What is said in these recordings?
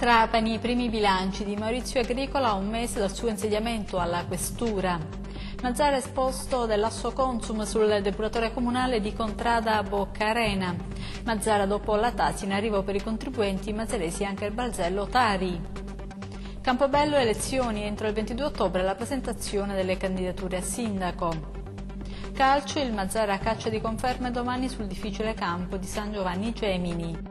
Trapani, i primi bilanci di Maurizio Agricola a un mese dal suo insediamento alla questura. Mazara esposto dell'Asso Consum sul depuratore comunale di Contrada Boccarena. Mazara dopo la Tasi in arrivo per i contribuenti mazzaresi anche il balzello Tari. Campobello elezioni entro il 22 ottobre la presentazione delle candidature a sindaco. Calcio, il Mazara caccia di conferme domani sul difficile campo di San Giovanni Gemini.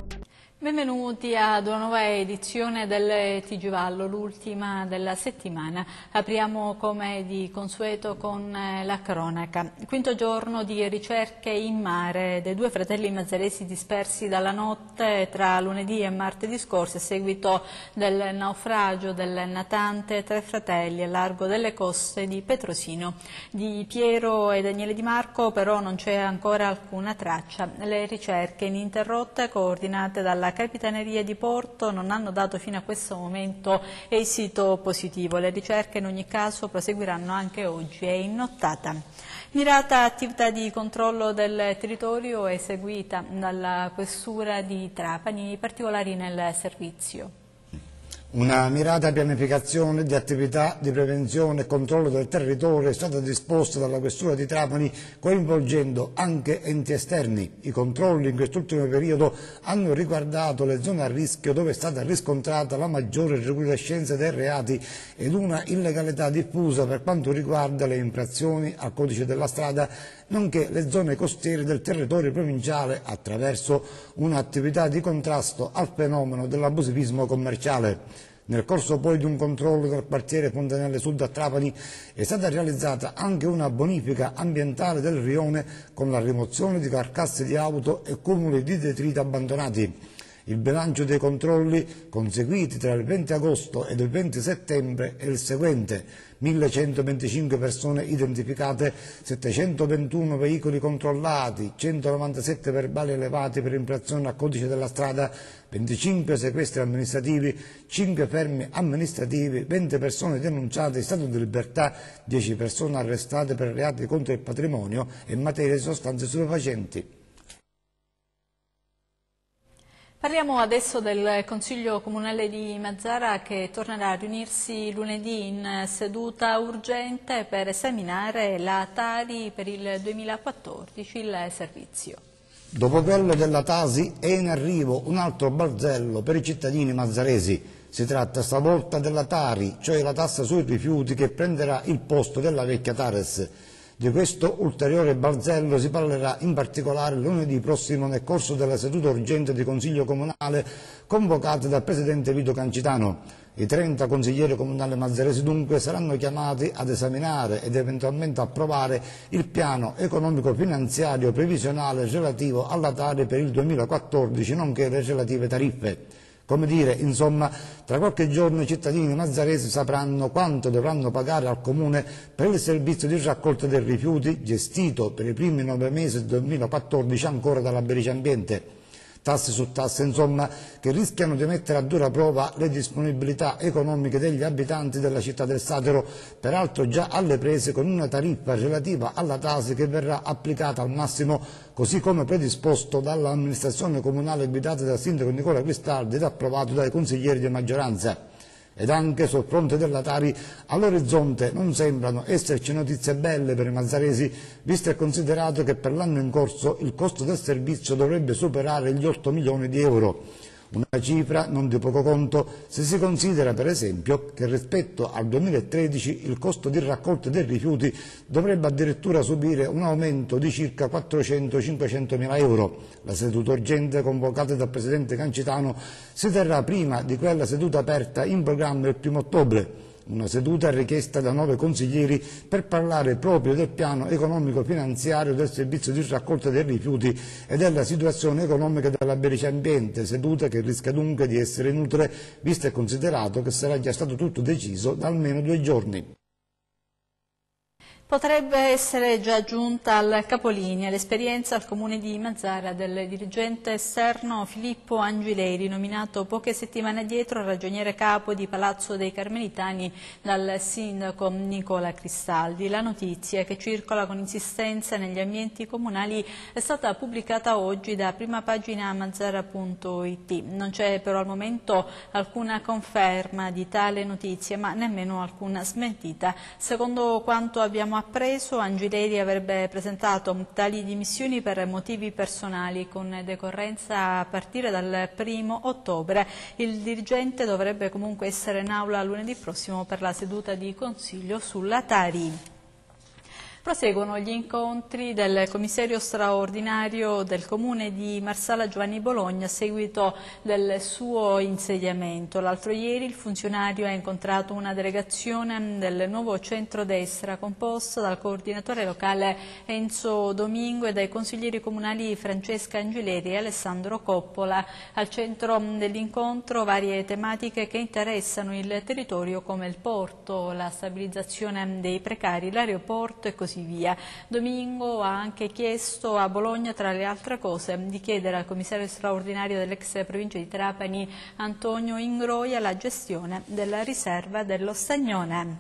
Benvenuti ad una nuova edizione del TG Vallo, l'ultima della settimana. Apriamo come di consueto con la cronaca. Quinto giorno di ricerche in mare dei due fratelli mazzaresi dispersi dalla notte tra lunedì e martedì scorso a seguito del naufragio del natante Tre Fratelli a largo delle coste di Petrosino. Di Piero e Daniele Di Marco però non c'è ancora alcuna traccia. Le ricerche ininterrotte coordinate dalla Capitaneria di Porto non hanno dato fino a questo momento esito positivo. Le ricerche in ogni caso proseguiranno anche oggi e in nottata. Mirata attività di controllo del territorio eseguita dalla Questura di Trapani, i particolari nel servizio. Una mirata pianificazione di attività di prevenzione e controllo del territorio è stata disposta dalla Questura di Trapani coinvolgendo anche enti esterni. I controlli in quest'ultimo periodo hanno riguardato le zone a rischio dove è stata riscontrata la maggiore recrudescenza dei reati ed una illegalità diffusa per quanto riguarda le infrazioni al codice della strada, nonché le zone costiere del territorio provinciale attraverso un'attività di contrasto al fenomeno dell'abusivismo commerciale. Nel corso poi di un controllo del quartiere Fontanelle Sud a Trapani è stata realizzata anche una bonifica ambientale del rione con la rimozione di carcasse di auto e cumuli di detriti abbandonati. Il bilancio dei controlli conseguiti tra il 20 agosto ed il 20 settembre è il seguente: 1125 persone identificate, 721 veicoli controllati, 197 verbali elevati per infrazione al codice della strada, 25 sequestri amministrativi, 5 fermi amministrativi, 20 persone denunciate in stato di libertà, 10 persone arrestate per reati contro il patrimonio e in materia di sostanze stupefacenti. Parliamo adesso del Consiglio Comunale di Mazara che tornerà a riunirsi lunedì in seduta urgente per esaminare la Tari per il 2014, il servizio. Dopo quello della Tasi è in arrivo un altro balzello per i cittadini mazzaresi. Si tratta stavolta della Tari, cioè la tassa sui rifiuti che prenderà il posto della vecchia Tares. Di questo ulteriore balzello si parlerà in particolare lunedì prossimo nel corso della seduta urgente di Consiglio Comunale convocata dal Presidente Vito Cancitano. I 30 consiglieri comunali mazzaresi dunque saranno chiamati ad esaminare ed eventualmente approvare il piano economico-finanziario previsionale relativo alla Tari per il 2014, nonché le relative tariffe. Come dire, insomma, tra qualche giorno i cittadini mazzaresi sapranno quanto dovranno pagare al Comune per il servizio di raccolta dei rifiuti gestito per i primi 9 mesi del 2014 ancora dalla Berice Ambiente. Tasse su tasse, insomma, che rischiano di mettere a dura prova le disponibilità economiche degli abitanti della città del Satero, peraltro già alle prese con una tariffa relativa alla Tasi che verrà applicata al massimo, così come predisposto dall'amministrazione comunale guidata dal sindaco Nicola Cristaldi ed approvato dai consiglieri di maggioranza. Ed anche sul fronte della Tari all'orizzonte non sembrano esserci notizie belle per i mazzaresi, visto e considerato che per l'anno in corso il costo del servizio dovrebbe superare gli 8 milioni di euro. Una cifra non di poco conto se si considera per esempio che rispetto al 2013 il costo di raccolta dei rifiuti dovrebbe addirittura subire un aumento di circa 400-500 mila euro. La seduta urgente convocata dal Presidente Cancitano si terrà prima di quella seduta aperta in programma il 1° ottobre. Una seduta richiesta da 9 consiglieri per parlare proprio del piano economico-finanziario del servizio di raccolta dei rifiuti e della situazione economica della Berice Ambiente, seduta che rischia dunque di essere inutile, visto e considerato che sarà già stato tutto deciso da almeno 2 giorni. Potrebbe essere già giunta al capolinea l'esperienza al comune di Mazara del dirigente esterno Filippo Angileri, nominato poche settimane addietro ragioniere capo di Palazzo dei Carmelitani dal sindaco Nicola Cristaldi. La notizia, che circola con insistenza negli ambienti comunali, è stata pubblicata oggi da prima pagina Mazara.it. Non c'è però al momento alcuna conferma di tale notizia, ma nemmeno alcuna smentita. Secondo quanto abbiamo appreso, Angileri avrebbe presentato tali dimissioni per motivi personali con decorrenza a partire dal 1° ottobre. Il dirigente dovrebbe comunque essere in aula lunedì prossimo per la seduta di consiglio sulla Tari. Proseguono gli incontri del commissario straordinario del comune di Marsala Giovanni Bologna a seguito del suo insediamento. L'altro ieri il funzionario ha incontrato una delegazione del nuovo centrodestra composta dal coordinatore locale Enzo Domingo e dai consiglieri comunali Francesca Angileri e Alessandro Coppola. Al centro dell'incontro varie tematiche che interessano il territorio, come il porto, la stabilizzazione dei precari, l'aeroporto e così via. Domingo ha anche chiesto a Bologna, tra le altre cose, di chiedere al commissario straordinario dell'ex provincia di Trapani Antonio Ingroia la gestione della riserva dello Stagnone.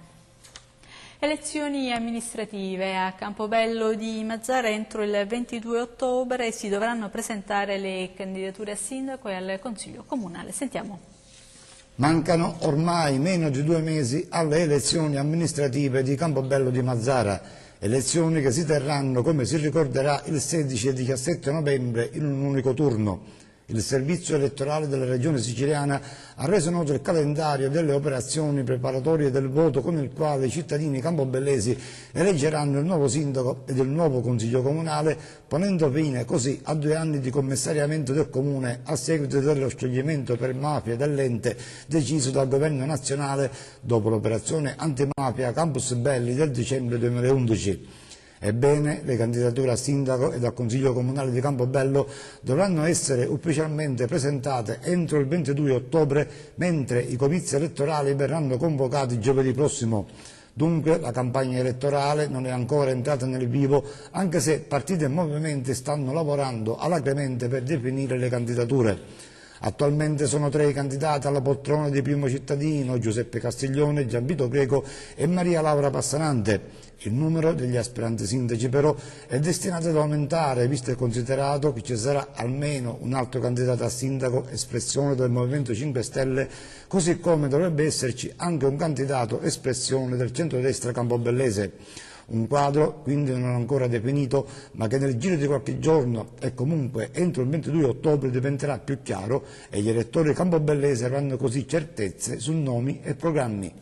Elezioni amministrative a Campobello di Mazara. Entro il 22 ottobre si dovranno presentare le candidature a sindaco e al consiglio comunale. Sentiamo. Mancano ormai meno di 2 mesi alle elezioni amministrative di Campobello di Mazara, elezioni che si terranno, come si ricorderà, il 16 e 17 novembre in un unico turno. Il servizio elettorale della regione siciliana ha reso noto il calendario delle operazioni preparatorie del voto con il quale i cittadini campobellesi eleggeranno il nuovo sindaco ed il nuovo consiglio comunale, ponendo fine così a 2 anni di commissariamento del comune a seguito dello scioglimento per mafia dell'ente deciso dal governo nazionale dopo l'operazione antimafia Campus Belli del dicembre 2011. Ebbene, le candidature a sindaco e al consiglio comunale di Campobello dovranno essere ufficialmente presentate entro il 22 ottobre, mentre i comizi elettorali verranno convocati giovedì prossimo. Dunque la campagna elettorale non è ancora entrata nel vivo, anche se partiti e movimenti stanno lavorando alacremente per definire le candidature. Attualmente sono 3 i candidati alla poltrona di primo cittadino: Giuseppe Castiglione, Gianvito Greco e Maria Laura Passanante. Il numero degli aspiranti sindaci però è destinato ad aumentare, visto e considerato che ci sarà almeno un altro candidato a sindaco espressione del Movimento 5 Stelle, così come dovrebbe esserci anche un candidato espressione del centrodestra campobellese. Un quadro quindi non ancora definito, ma che nel giro di qualche giorno e comunque entro il 22 ottobre diventerà più chiaro e gli elettori campobellesi avranno così certezze su nomi e programmi.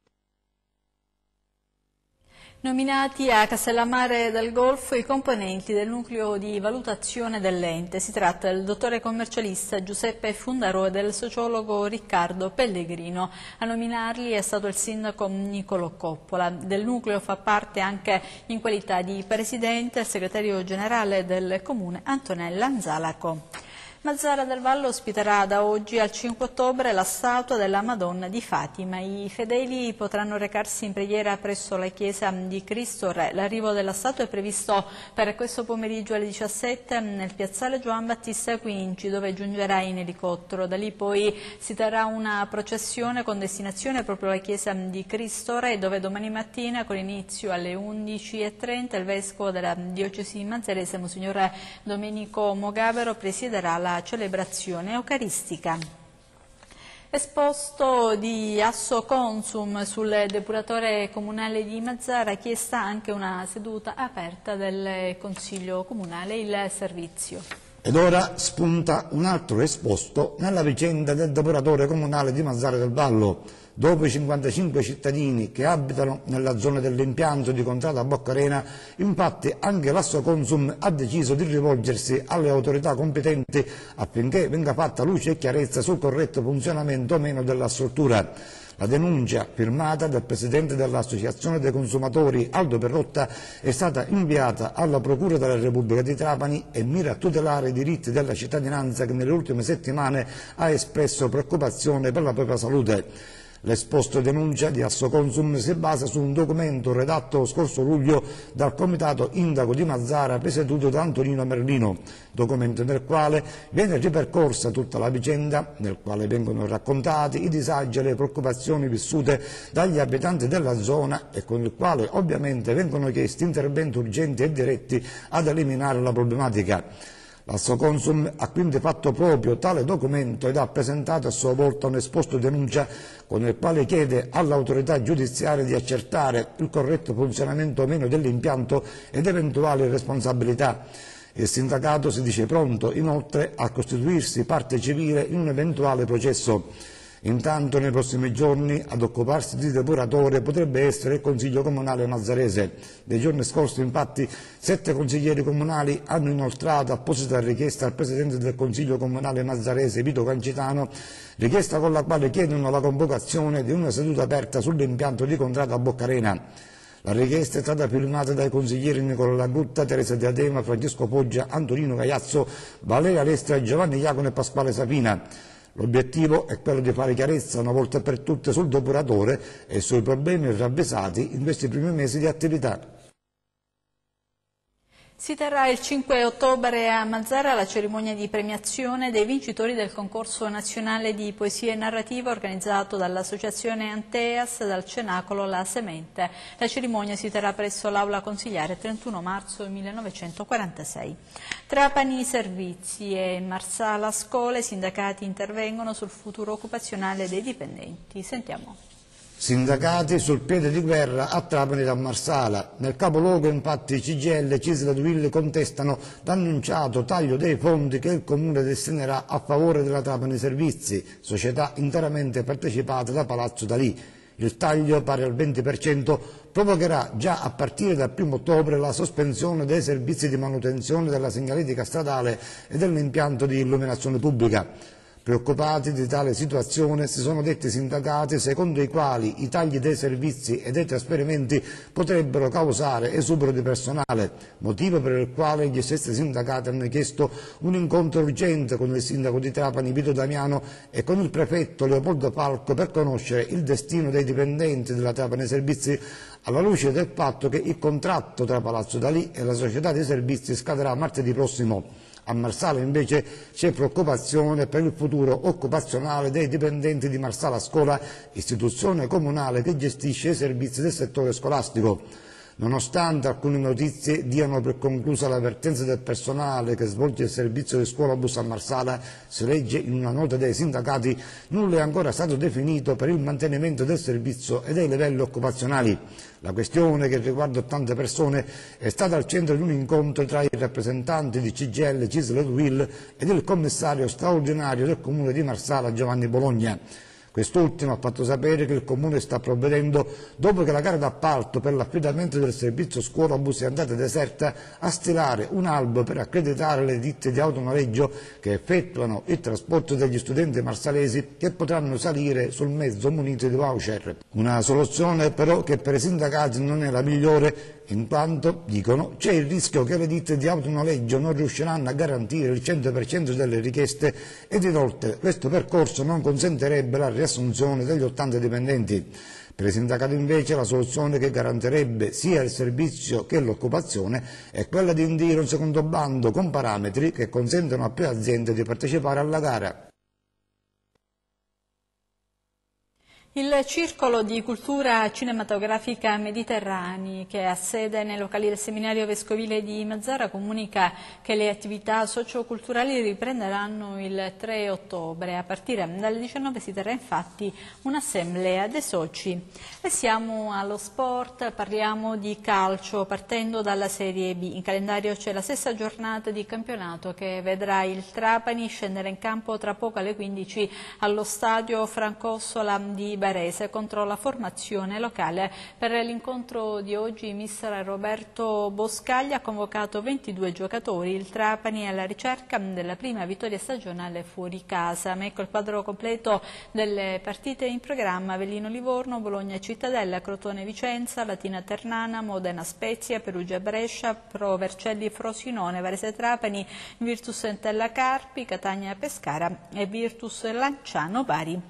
Nominati a Castellammare del Golfo i componenti del nucleo di valutazione dell'ente. Si tratta del dottore commercialista Giuseppe Fundaro e del sociologo Riccardo Pellegrino. A nominarli è stato il sindaco Nicolò Coppola. Del nucleo fa parte anche in qualità di presidente il segretario generale del comune Antonella Anzalaco. Mazara del Vallo ospiterà da oggi al 5 ottobre la statua della Madonna di Fatima. I fedeli potranno recarsi in preghiera presso la chiesa di Cristo Re. L'arrivo della statua è previsto per questo pomeriggio alle 17 nel piazzale Giovan Battista Quinci, dove giungerà in elicottero. Da lì poi si terrà una processione con destinazione proprio alla chiesa di Cristo Re, dove domani mattina, con inizio alle 11:30, il vescovo della diocesi mazarese, Monsignor Domenico Mogavero, presiederà la celebrazione eucaristica. Esposto di Asso Consum sul depuratore comunale di Mazara, chiesta anche una seduta aperta del Consiglio Comunale, il servizio. Ed ora spunta un altro esposto nella vicenda del depuratore comunale di Mazara del Vallo. Dopo i 55 cittadini che abitano nella zona dell'impianto di Contrada Boccarena, infatti anche l'Asso Consum ha deciso di rivolgersi alle autorità competenti affinché venga fatta luce e chiarezza sul corretto funzionamento o meno della struttura. La denuncia, firmata dal presidente dell'Associazione dei Consumatori Aldo Perrotta, è stata inviata alla Procura della Repubblica di Trapani e mira a tutelare i diritti della cittadinanza che nelle ultime settimane ha espresso preoccupazione per la propria salute. L'esposto denuncia di Assoconsum si basa su un documento redatto lo scorso luglio dal Comitato Indaco di Mazara presieduto da Antonino Merlino, documento nel quale viene ripercorsa tutta la vicenda, nel quale vengono raccontati i disagi e le preoccupazioni vissute dagli abitanti della zona e con il quale ovviamente vengono chiesti interventi urgenti e diretti ad eliminare la problematica. L'Assoconsum ha quindi fatto proprio tale documento ed ha presentato a sua volta un esposto denuncia con il quale chiede all'autorità giudiziaria di accertare il corretto funzionamento o meno dell'impianto ed eventuali responsabilità. Il sindacato si dice pronto, inoltre, a costituirsi parte civile in un eventuale processo. Intanto, nei prossimi giorni, ad occuparsi di depuratore potrebbe essere il Consiglio Comunale Mazzarese. Nei giorni scorsi, infatti, 7 consiglieri comunali hanno inoltrato apposita richiesta al Presidente del Consiglio Comunale Mazzarese, Vito Cancitano, richiesta con la quale chiedono la convocazione di una seduta aperta sull'impianto di Contrada Boccarena. La richiesta è stata firmata dai consiglieri Nicola Lagutta, Teresa Diadema, Francesco Poggia, Antonino Gaiazzo, Valeria Lestra, Giovanni Iacono e Pasquale Sapina. L'obiettivo è quello di fare chiarezza una volta per tutte sul depuratore e sui problemi ravvisati in questi primi mesi di attività. Si terrà il 5 ottobre a Mazara la cerimonia di premiazione dei vincitori del concorso nazionale di poesia e narrativa organizzato dall'Associazione Anteas dal Cenacolo La Semente. La cerimonia si terrà presso l'Aula Consigliare 31 marzo 1946. Trapani Servizi e Marsala Scuole, i sindacati intervengono sul futuro occupazionale dei dipendenti. Sentiamo. Sindacati sul piede di guerra a Trapani da Marsala. Nel capoluogo infatti CGIL e CISL Duil contestano l'annunciato taglio dei fondi che il Comune destinerà a favore della Trapani Servizi, società interamente partecipata da Palazzo Dalì. Il taglio, pari al 20%, provocherà già a partire dal 1° ottobre la sospensione dei servizi di manutenzione della segnaletica stradale e dell'impianto di illuminazione pubblica. Preoccupati di tale situazione si sono detti sindacati secondo i quali i tagli dei servizi e dei trasferimenti potrebbero causare esubero di personale, motivo per il quale gli stessi sindacati hanno chiesto un incontro urgente con il sindaco di Trapani Vito Damiano e con il prefetto Leopoldo Falco per conoscere il destino dei dipendenti della Trapani Servizi alla luce del fatto che il contratto tra Palazzo Dalì e la società dei servizi scadrà martedì prossimo. A Marsala invece c'è preoccupazione per il futuro occupazionale dei dipendenti di Marsala Scuola, istituzione comunale che gestisce i servizi del settore scolastico. Nonostante alcune notizie diano per conclusa la vertenza del personale che svolge il servizio di scuolabus a Marsala, si legge in una nota dei sindacati, nulla è ancora stato definito per il mantenimento del servizio e dei livelli occupazionali. La questione, che riguarda tante persone, è stata al centro di un incontro tra i rappresentanti di CGIL, CISL e UIL ed il commissario straordinario del Comune di Marsala, Giovanni Bologna. Quest'ultimo ha fatto sapere che il Comune sta provvedendo, dopo che la gara d'appalto per l'affidamento del servizio scuolabus è andata deserta, a stilare un albo per accreditare le ditte di autonoleggio che effettuano il trasporto degli studenti marsalesi che potranno salire sul mezzo munito di voucher. Una soluzione però che per i sindacati non è la migliore, in quanto, dicono, c'è il rischio che le ditte di autonoleggio non riusciranno a garantire il 100% delle richieste ed inoltre questo percorso non consentirebbe la riassunzione degli 80 dipendenti. Per i sindacati invece la soluzione che garantirebbe sia il servizio che l'occupazione è quella di indire un secondo bando con parametri che consentono a più aziende di partecipare alla gara. Il Circolo di Cultura Cinematografica Mediterranei, che ha sede nei locali del Seminario Vescovile di Mazara, comunica che le attività socioculturali riprenderanno il 3 ottobre. A partire dalle 19 si terrà infatti un'assemblea dei soci. E siamo allo sport, parliamo di calcio, partendo dalla Serie B. In calendario c'è la stessa giornata di campionato che vedrà il Trapani scendere in campo tra poco alle 15 allo stadio Francossola di Varese contro la formazione locale. Per l'incontro di oggi mister Roberto Boscaglia ha convocato 22 giocatori. Il Trapani è alla ricerca della prima vittoria stagionale fuori casa. Ma ecco il quadro completo delle partite in programma: Avellino Livorno, Bologna Cittadella, Crotone Vicenza, Latina Ternana, Modena Spezia, Perugia Brescia, Pro Vercelli Frosinone, Varese Trapani, Virtus Entella Carpi, Catania Pescara e Virtus Lanciano Bari.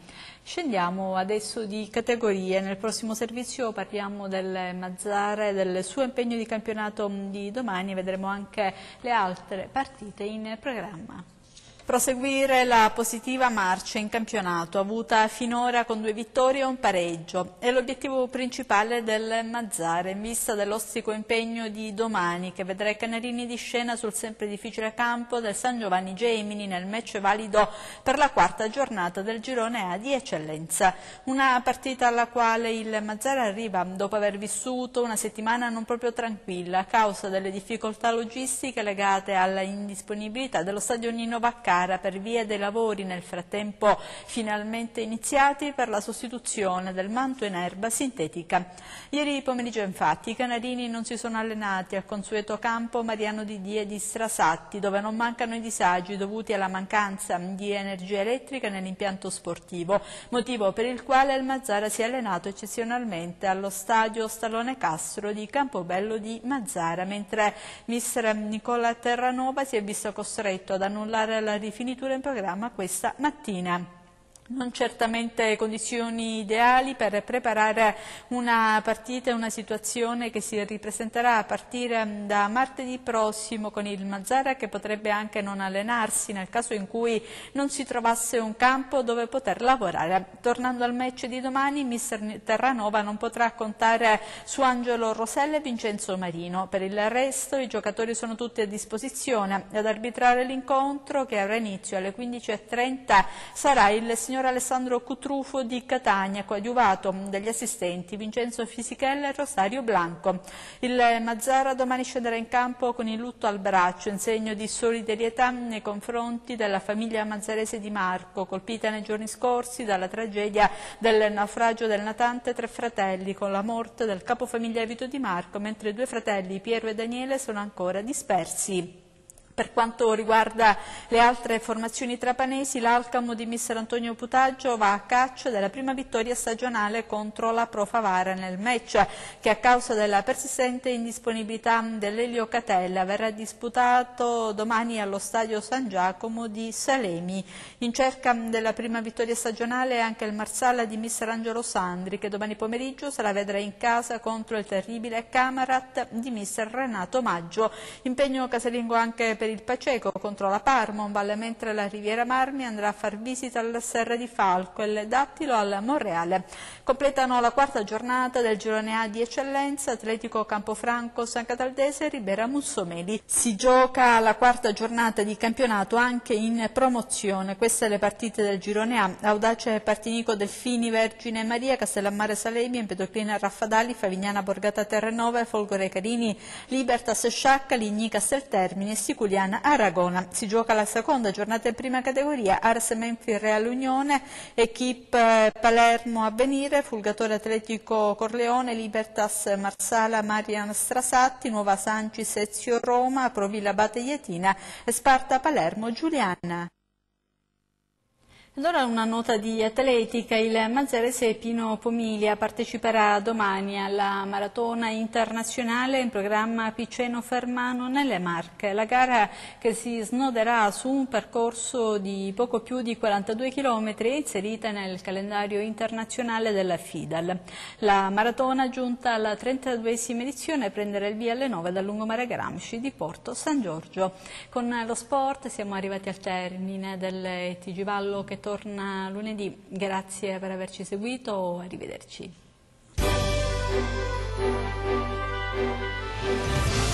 Scendiamo adesso di categorie. Nel prossimo servizio parliamo del Mazara e del suo impegno di campionato di domani. Vedremo anche le altre partite in programma. Proseguire la positiva marcia in campionato, avuta finora con 2 vittorie e un pareggio. È l'obiettivo principale del Mazara in vista dell'ostico impegno di domani, che vedrà i canarini di scena sul sempre difficile campo del San Giovanni Gemini nel match valido per la 4ª giornata del girone A di eccellenza. Una partita alla quale il Mazara arriva dopo aver vissuto una settimana non proprio tranquilla a causa delle difficoltà logistiche legate alla indisponibilità dello stadio Nino Vaccaro per via dei lavori nel frattempo finalmente iniziati per la sostituzione del manto in erba sintetica. Ieri pomeriggio infatti i canarini non si sono allenati al consueto campo Mariano Didier di Strasatti, dove non mancano i disagi dovuti alla mancanza di energia elettrica nell'impianto sportivo, motivo per il quale il Mazara si è allenato eccezionalmente allo stadio Stallone Castro di Campobello di Mazara, mentre mister Nicola Terranova si è visto costretto ad annullare la rifinitura in programma questa mattina. Non certamente condizioni ideali per preparare una partita e una situazione che si ripresenterà a partire da martedì prossimo con il Mazara, che potrebbe anche non allenarsi nel caso in cui non si trovasse un campo dove poter lavorare. Tornando al match di domani, mister Terranova non potrà contare su Angelo Rosella e Vincenzo Marino. Per il resto i giocatori sono tutti a disposizione. Ad arbitrare l'incontro, che avrà inizio alle 15:30, sarà il signor Alessandro Cutrufo di Catania, coadiuvato dagli assistenti Vincenzo Fisichella e Rosario Blanco. Il Mazara domani scenderà in campo con il lutto al braccio, in segno di solidarietà nei confronti della famiglia mazzarese di Marco, colpita nei giorni scorsi dalla tragedia del naufragio del natante Tre Fratelli, con la morte del capofamiglia Vito Di Marco, mentre 2 fratelli, Piero e Daniele, sono ancora dispersi. Per quanto riguarda le altre formazioni trapanesi, l'Alcamo di mister Antonio Putaggio va a caccia della prima vittoria stagionale contro la Pro Favara nel match, che a causa della persistente indisponibilità dell'Elio Catella verrà disputato domani allo stadio San Giacomo di Salemi. In cerca della prima vittoria stagionale è anche il Marsala di mister Angelo Sandri, che domani pomeriggio se la vedrà in casa contro il terribile Camarat di mister Renato Maggio. Impegno casalingo anche per il Paceco contro la Parmonval, mentre la Riviera Marmi andrà a far visita alla Serra di Falco e il Dattilo al Monreale. Completano la 4ª giornata del girone A di eccellenza Atletico Campofranco, San Cataldese e Ribera Mussomeli. Si gioca la 4ª giornata di campionato anche in promozione. Queste le partite del girone A: Audace Partinico Delfini Vergine Maria, Castellammare Salemi, Empedoclina Raffadali, Favignana Borgata Terranova, Folgore Carini, Libertas Sciacca, Ligni Casteltermini e Siculiana Aragona. Si gioca la 2ª giornata in prima categoria: Ars Menfi Real Unione, Equipe Palermo Avvenire, Fulgatore Atletico Corleone, Libertas Marsala Marian Strasatti, Nuova Sancis Ezio Roma, Provilla Bateglietina e Sparta Palermo Giuliana. Allora una nota di atletica: il mazzarese Pino Pomilia parteciperà domani alla maratona internazionale in programma a Piceno Fermano nelle Marche. La gara, che si snoderà su un percorso di poco più di 42 km, è inserita nel calendario internazionale della FIDAL. La maratona, giunta alla 32esima edizione, prenderà il via alle 9 dal lungomare Gramsci di Porto San Giorgio. Con lo sport siamo arrivati al termine del TG Vallo, che torna lunedì. Grazie per averci seguito, arrivederci.